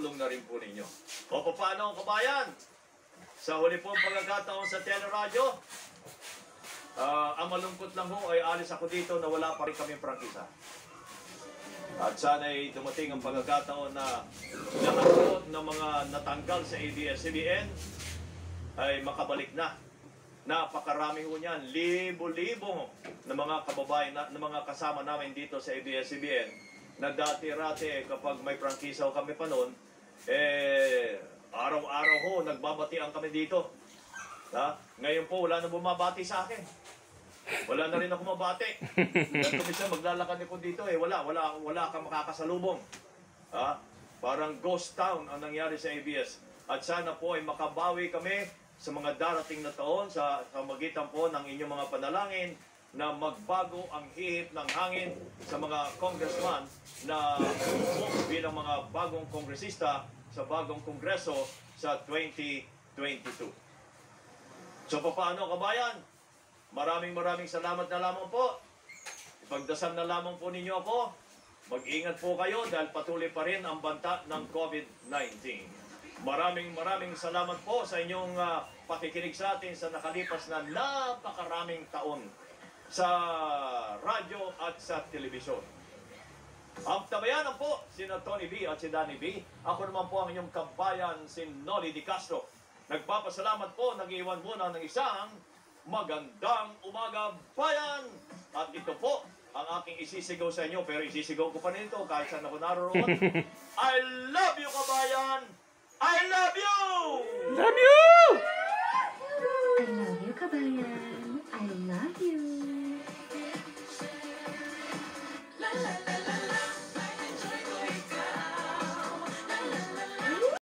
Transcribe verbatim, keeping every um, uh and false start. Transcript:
tulong na rin po ninyo. O paano kabayan? Sa huli pong pagkakataon sa teleradyo, uh, ang malungkot lang ho ay alis ako dito na wala pa rin kaming prangkisa. At sana'y dumating ang pagkakataon na lahat po ng mga natanggal sa A B S C B N ay makabalik na. Napakarami ho niyan, libo-libo na mga kababayan, na, na mga kasama namin dito sa A B S C B N na dati-rati kapag may prangkisa kami pa noon, eh, araw-araw ho, nagbabatian kami dito. Ha? Ngayon po, wala na bumabati sa akin. Wala na rin ako mabati. Dahil kumisa, maglalakad ako dito eh. Wala, wala, wala kang makakasalubong. Ha? Parang ghost town ang nangyari sa A B S. At sana po ay makabawi kami sa mga darating na taon sa magitan po ng inyong mga panalangin na magbago ang hihip ng hangin sa mga congressman na bilang mga bagong kongresista sa bagong kongreso sa twenty twenty-two. So paano kabayan? Maraming maraming salamat na lamang po. Ipagdasal na lamang po ninyo ako. Mag-ingat po kayo dahil patuloy pa rin ang banta ng COVID nineteen. Maraming maraming salamat po sa inyong uh, pakikinig sa atin sa nakalipas na napakaraming taon sa radyo at sa telebisyon. Ang tabayanan po, sina Tony B at si Danny B. Ako naman po ang inyong kabayan, si Noli Di Castro. Nagpapasalamat po, nag-iwan muna ng isang magandang umaga, bayan! At ito po ang aking isisigaw sa inyo, pero isisigaw ko pa nito kahit saan ako naroon. I love you, kabayan! I love you! Love you! I love you, kabayan. I love you.